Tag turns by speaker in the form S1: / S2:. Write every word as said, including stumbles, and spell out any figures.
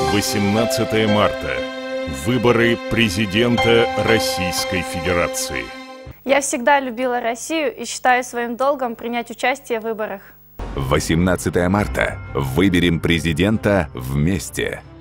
S1: восемнадцатое марта. Выборы президента Российской Федерации.
S2: Я всегда любила Россию и считаю своим долгом принять участие в выборах.
S3: восемнадцатое марта. Выберем президента вместе.